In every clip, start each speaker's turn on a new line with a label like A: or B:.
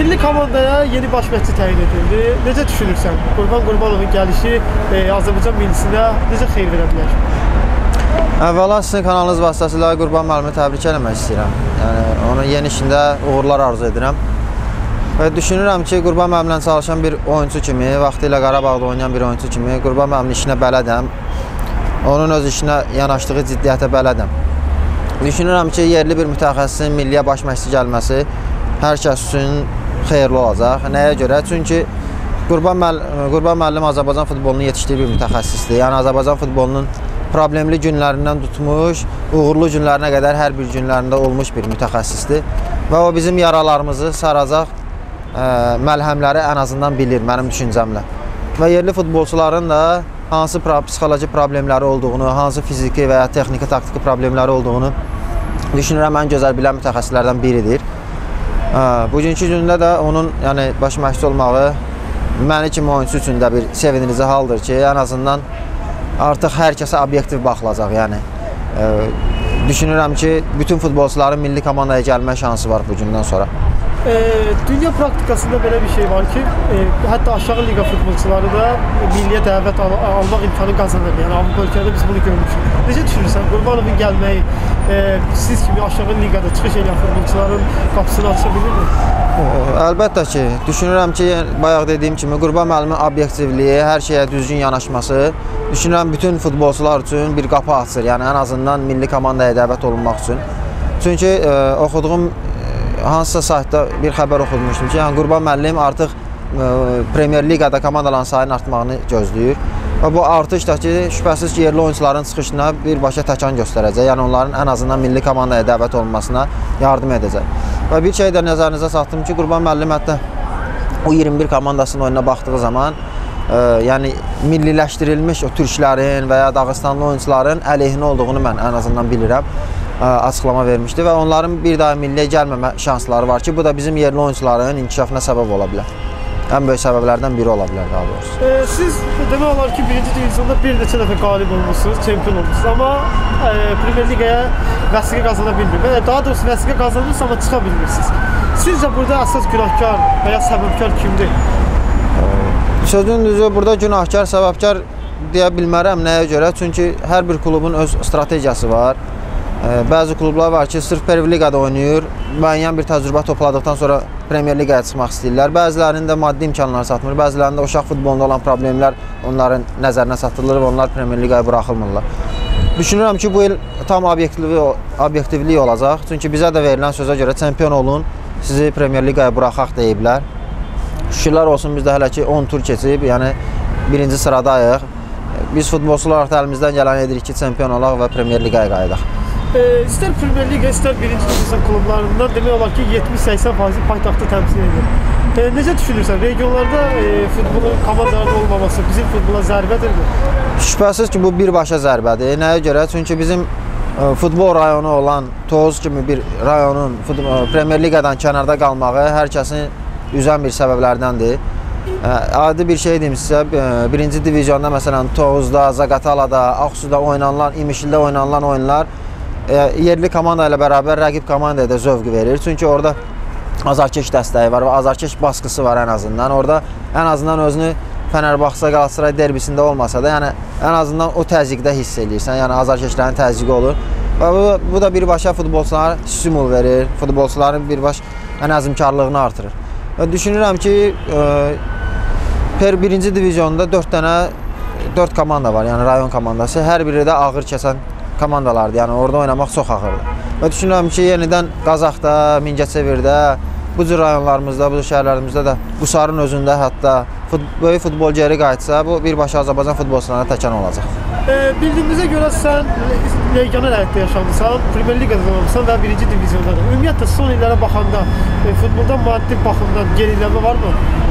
A: Milli komandaya yeni baş məşqçi təyin edildi. Necə düşünürsən? Qurban Qurbanovun gəlişi Azərbaycan millisinə necə xeyir verə bilər?
B: Əvvəla sizin kanalınız vasitəsilə Qurban müəllimi təbrik eləmək istəyirəm. Yəni onun yeni işində uğurlar arzu edirəm. Və düşünürəm ki, Qurban müəllimlə çalışan bir oyunçu kimi, vaxtilə Qarabağda oynayan bir oyunçu kimi Qurban müəllimin işinə bələdəm. Onun öz işinə yanaşdığı ciddiyyətə bələdəm. Düşünürəm ki, yerli bir mütəxəssisin milliyə baş məşqçi gəlməsi hər kəs üçün xeyirli olacaq. Nəyə görə? Çünki Qurban müəllim Azərbaycan futbolunun yetişdiyi bir mütəxəssisdir. Yəni Azərbaycan futbolunun problemli günlərindən tutmuş, uğurlu günlərinə qədər hər bir günlərində olmuş bir mütəxəssisdir. Və o bizim yaralarımızı saracaq məlhəmləri ən azından bilir, mənim düşüncəmlə. Və yerli futbolçuların da hansı psixoloji problemləri olduğunu, hansı fiziki və ya texniki, taktiki problemləri olduğunu düşünürəm ən gözəl bilən mütəxəssislərdən biridir. Bugünkü gündə də onun baş məşqçi olmağı məni kimi oyunçu üçün də bir sevindirici haldır ki, ən azından artıq hər kəsə obyektiv baxılacaq. Yəni düşünürəm ki, bütün futbolçuların milli komandaya gəlmə şansı var bugündən sonra.
A: Dünya praktikasında belə bir şey var ki, hətta aşağı liqa futbolçuları da milliyə dəvət almaq imkanı qazanır. Yəni Avropa ölkələrində biz bunu görmüşük. Necə düşünürsən, Qurbanovun gəlməyi siz kimi aşağı liqada çıxış edən futbolçuların qapısını aça bilirmi?
B: Əlbəttə ki, düşünürəm ki, bayaq dediyim kimi Qurban müəllimin obyektivliyi, hər şeyə düzgün yanaşması düşünürəm bütün futbolçular üçün bir qapı açır. Yəni ən azından milli komandaya dəvət olunmaq üçün. Çünki oxuduğum hansısa saytda bir xəbər oxumuşdum ki, Qurban müəllim artıq Premier Liqada komandaların sayının artmağını gözləyir. Və bu artış da ki, şübhəsiz ki, yerli oyuncuların çıxışına birbaşa təkan göstərəcək. Yəni onların ən azından milli komandaya dəvət olunmasına yardım edəcək. Və bir şey də nəzərinizə çatdım ki, Qurban müəllim hətta o 21 komandasının oyununa baxdığı zaman yəni milliləşdirilmiş o türklərin və ya Dağıstanlı oyuncuların əleyhinə olduğunu mən ən azından bilirəm. Açıqlama vermişdi və onların bir daha milliyə gəlməmə şansları var ki, bu da bizim yerli oyuncuların inkişafına səbəb ola bilər. Ən böyük səbəblərdən biri ola bilər daha doğrusu.
A: Siz demək olar ki, birinci diviziyonda bir neçə dəfə qalib olmuşsunuz, çempion olmuşsunuz, amma Premier Liqaya vəsiqə qazana bilmirsiniz. Daha doğrusu vəsiqə qazanırsınız, amma çıxa bilmirsiniz. Sizcə burada əsas günahkar və ya səbəbkar kimdir?
B: Sözün düzü, burada günahkar, səbəbkar deyə bilmərəm. Nəyə görə? Çünki hər bir klubun öz strategiyası var. Bəzi klublar var ki, sırf Premier Liqada oynayır, müəyyən bir təcrübə topladıqdan sonra Premier Liqaya çıxmaq istəyirlər. Bəzilərinin də maddi imkanları çatmır, bəzilərində uşaq futbolunda olan problemlər onların nəzərinə çatdırılır və onlar Premier Liqaya buraxılmırlar. Düşünürəm ki, bu il tam obyektivlik olacaq. Çünki bizə də verilən sözə görə çempion olun, sizi Premier Liqaya buraxaq deyiblər. Şükürlər olsun, biz də hələ ki 10 tur keçib, yəni birinci sıradayıq. Biz futbolçular artıq əlimizdən gələn edirik ki, çempion olaq və Premier Liqaya qayıdaq.
A: İstər Premier Liqa, istər birinci divizion klublarından demək olar ki 70-80% paytaxtı təmsil edir. Necə düşünürsən? Regionlarda futbolun komandaların olmaması bizim futbola zərbədirmi?
B: Şübhəsiz ki, bu birbaşa zərbədir. Nəyə görə? Çünki bizim futbol rayonu olan Toz kimi bir rayonun Premier Liqadan kənarda qalmağı hər kəsin üzən bir səbəblərdəndir. Adi bir şey deyim sizə, birinci diviziyonda məsələn Tovuzda, Zaqatalada, Ağsuda oynanılan, İmişlidə oynanılan oyunlar yerli komanda ilə bərabər rəqib komandaya da zövq verir. Çünki orada azarkeş dəstəyi var və azarkeş baskısı var ən azından. Orada ən azından özünü Fənərbağça, Qalatasaray derbisində olmasa da, yəni ən azından o təzyiqdə hiss edirsən. Yəni azarkeşlərin təzyiqi olur. Və bu da birbaşa futbolçulara stimul verir, futbolçuların birbaş əzmkarlığını artırır. Və düşünürəm ki, birinci divizyonda 4 komanda var, yəni rayon komandası. Hər biri də ağır kəsən komandalardır, yəni orada oynamaq çox ağırdır. Və düşünürəm ki, yenidən Qazaxda, Mingəçevirdə, bu cür rayonlarımızda, bu cür şəhərlərimizdə də Qusarın özündə hətta böyük futbol geri qayıtsa, bu birbaşa Azərbaycan futbolçularına təkan olacaq.
A: Bildiyimizə görə sən legioner həyatda yaşamısan, Premier Liqada olmuşsan və birinci divizyonda da. Ümumiyyətlə son illərə baxanda futboldan maddi baxımdan geriləmə varmı?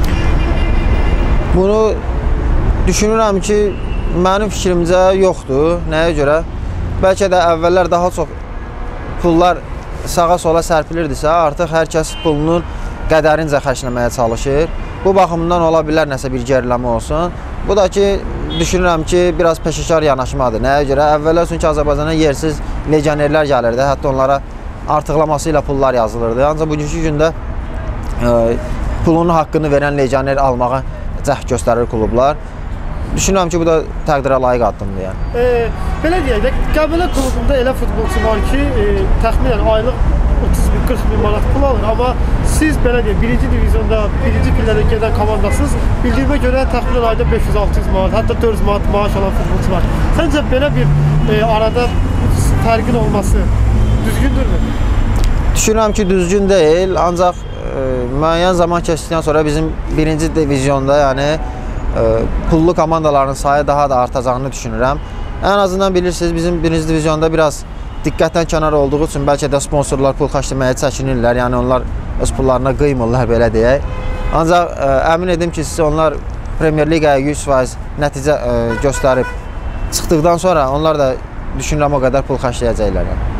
B: Bunu düşünürəm ki, mənim fikrimcə yoxdur. Nəyə görə? Bəlkə də əvvəllər daha çox pullar sağa-sola sərpilirdisə, artıq hər kəs pulunun qədərincə xərcləməyə çalışır. Bu baxımdan ola bilər nəsə bir geriləmə olsun. Bu da ki, düşünürəm ki, biraz peşəkar yanaşmadır. Nəyə görə? Əvvəllər çünki Azərbaycana yersiz legionerlər gəlirdi, hətta onlara artıqlaması ilə pullar yazılırdı. Ancaq bugünkü gündə pulunu, haqqını verən legioner almağa cəhd göstərir klublar. Düşünürəm ki, bu da təqdirə layiq addımdır yəni.
A: Belə deyək də, Qəbələ klubunda elə futbolçu var ki, təxminən aylıq 30 bin, 40 bin manat pul alır. Amma siz belə deyək, birinci divizionda, birinci pillədə gedən komandasınız. Bildiyimə görə təxminən ayda 500-600 manat, hətta 400 manat maaş alan futbolçu var. Səncə belə bir arada fərqin olması düzgündürmü?
B: Düşünürəm ki, düzgün deyil, ancaq müəyyən zaman keçdikdən sonra bizim birinci divizyonda, yəni pullu komandaların sayı daha da artacağını düşünürəm. Ən azından bilirsiniz, bizim birinci divizyonda biraz diqqətdən kənar olduğu üçün bəlkə də sponsorlar pul xərcləməyə çəkinirlər, yəni onlar öz pullarına qıymırlar, belə deyək. Ancaq əmin edim ki, onlar Premier Liqaya 100% nəticə göstərib çıxdıqdan sonra onlar da düşünürəm o qədər pul xərcləyəcəklər. Yəni.